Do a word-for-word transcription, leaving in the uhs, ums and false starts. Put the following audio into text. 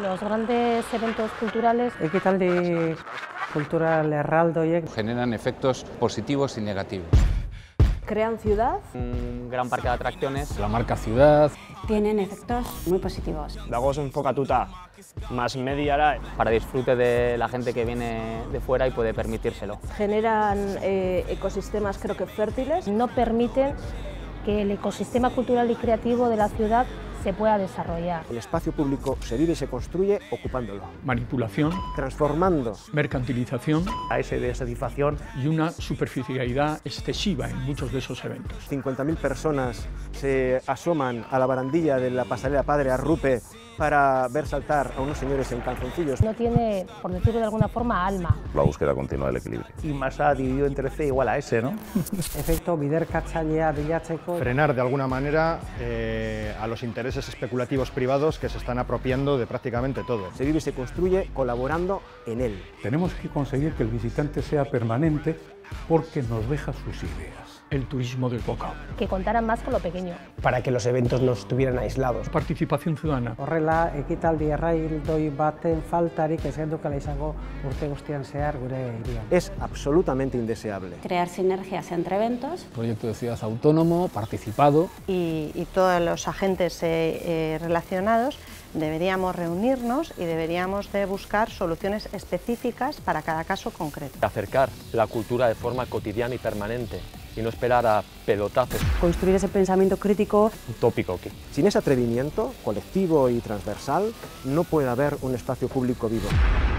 Los grandes eventos culturales ekitaldi kultural erraldoiek generan efectos positivos y negativos. Crean ciudad. Un gran parque de atracciones. La marca ciudad. Tienen efectos muy positivos. Dago enfokatuta más mediara. Para disfrute de la gente que viene de fuera y puede permitírselo. Generan eh, ecosistemas, creo que fértiles. no permiten que el ecosistema cultural y creativo de la ciudad se pueda desarrollar. El espacio público se vive y se construye ocupándolo. Manipulación, transformando, mercantilización A ese de satisfacción y una superficialidad excesiva en muchos de esos eventos. cincuenta mil personas se asoman a la barandilla de la pasarela Padre Arrupe para ver saltar a unos señores en calzoncillos. No tiene, por decirlo de alguna forma, alma. La búsqueda continua del equilibrio. y masa dividido entre C igual a S, ¿no? efektu biderkatzailea bilatzeko Frenar de alguna manera eh, a los intereses especulativos privados que se están apropiando de prácticamente todo. Se vive y se construye colaborando en él. Tenemos que conseguir que el visitante sea permanente porque nos deja sus ideas. El turismo del bocado. Que contaran más con lo pequeño. Para que los eventos no estuvieran aislados. Participación ciudadana. horrela ekitaldi erraildoi baten faltarik ez gendukala izango urte guztian zehar gure hirian. Es absolutamente indeseable. Crear sinergias entre eventos. Proyecto de ciudad autónomo, participado. Y, y todos los agentes eh, eh, relacionados deberíamos reunirnos y deberíamos de buscar soluciones específicas para cada caso concreto. Acercar la cultura de forma cotidiana y permanente y no esperar a pelotazos. Construir ese pensamiento crítico. Utópico aquí. Sin ese atrevimiento colectivo y transversal no puede haber un espacio público vivo.